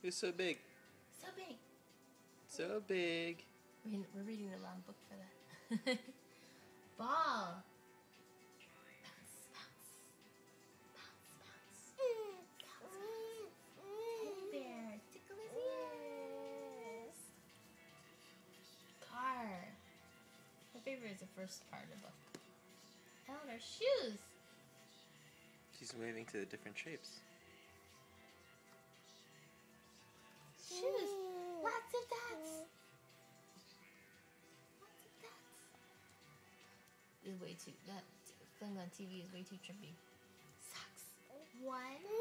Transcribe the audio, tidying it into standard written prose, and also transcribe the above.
It's so big. So big. So big. We're reading the wrong book for that. Ball. Bounce, bounce. Bounce, bounce. Bounce, bounce. Teddy bear. Tickle his ears. Car. My favorite is the first part of the book. Eleanor, shoes. She's waving to the different shapes. Shoes. Lots of dots. Lots of dots. This is way too. That thing on TV is way too trippy. Socks. 1,